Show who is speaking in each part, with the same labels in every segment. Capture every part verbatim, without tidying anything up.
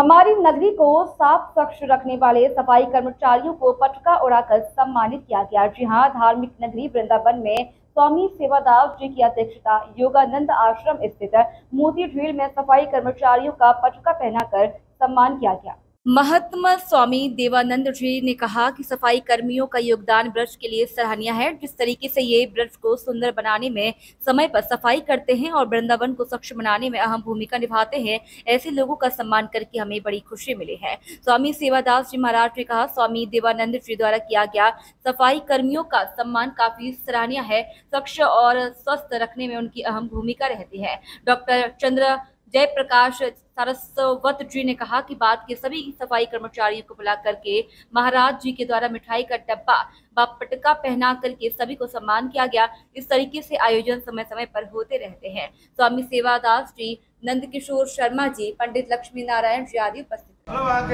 Speaker 1: हमारी नगरी को साफ स्वच्छ रखने वाले सफाई कर्मचारियों को पटका उड़ाकर सम्मानित किया गया। जी हां, धार्मिक नगरी वृंदावन में स्वामी सेवादास जी की अध्यक्षता योगानंद आश्रम स्थित मोती झील में सफाई कर्मचारियों का पटका पहनाकर सम्मान किया गया। महात्मा स्वामी देवानंद जी ने कहा कि सफाई कर्मियों का योगदान ब्रज के लिए सराहनीय है। जिस तरीके से ये ब्रज को सुंदर बनाने में समय पर सफाई करते हैं और वृंदावन को स्वच्छ बनाने में अहम भूमिका निभाते हैं, ऐसे लोगों का सम्मान करके हमें बड़ी खुशी मिली है। स्वामी सेवादास जी महाराज ने कहा, स्वामी देवानंद जी द्वारा किया गया सफाई कर्मियों का सम्मान काफी सराहनीय है। स्वच्छ और स्वस्थ रखने में उनकी अहम भूमिका रहती है। डॉक्टर चंद्र जयप्रकाश सरस्वत जी ने कहा कि बाद के सभी सफाई कर्मचारियों को बुला करके महाराज जी के द्वारा मिठाई का डब्बा व पटका पहना करके सभी को सम्मान किया गया। इस तरीके से आयोजन समय समय पर होते रहते हैं। स्वामी सेवादास जी, नंद किशोर शर्मा जी, पंडित लक्ष्मी नारायण जी आदि उपस्थित।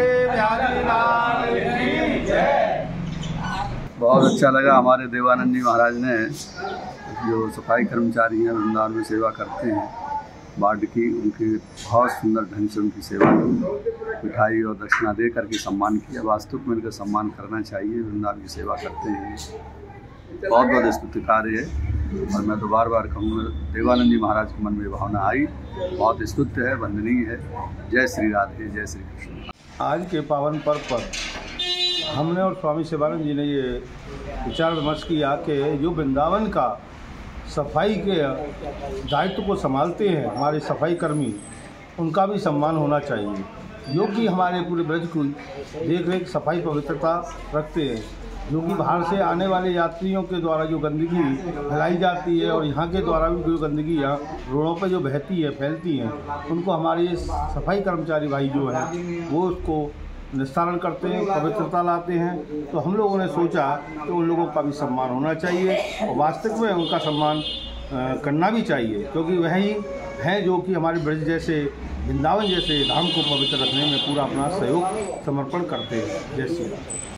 Speaker 2: बहुत अच्छा लगा। हमारे देवानंद जी महाराज ने जो सफाई कर्मचारी हैं वृंदावन में सेवा करते हैं वार्ड की, उनकी बहुत सुंदर ढंग से उनकी सेवा की, मिठाई और दक्षिणा दे करके सम्मान किया। वास्तव में उनका सम्मान करना चाहिए। वृंदावन की सेवा करते हैं, बहुत बहुत स्तुति कार्य है। और मैं तो बार बार कहूँगा, देवानंद जी महाराज के मन में भावना आई, बहुत स्तुत्य है, वंदनीय है। जय श्री राधे, जय श्री कृष्ण।
Speaker 3: आज के पावन पर्व पर हमने और स्वामी सेवानंद जी ने ये विचार विमर्श किया कि जो वृंदावन का सफाई के दायित्व को संभालते हैं हमारे सफाई कर्मी, उनका भी सम्मान होना चाहिए, जो कि हमारे पूरे ब्रज की देख रेख सफाई पवित्रता रखते हैं। जो कि बाहर से आने वाले यात्रियों के द्वारा जो गंदगी फैलाई जाती है और यहाँ के द्वारा भी जो गंदगी यहाँ रोडों पर जो बहती है, फैलती हैं, उनको हमारे सफाई कर्मचारी भाई जो हैं वो उसको निस्तारण करते हैं, पवित्रता लाते हैं। तो हम लोगों ने सोचा कि उन लोगों का भी सम्मान होना चाहिए और वास्तव में उनका सम्मान करना भी चाहिए, क्योंकि वही हैं जो कि हमारे ब्रज जैसे वृंदावन जैसे धाम को पवित्र रखने में पूरा अपना सहयोग समर्पण करते हैं। जय श्री राम।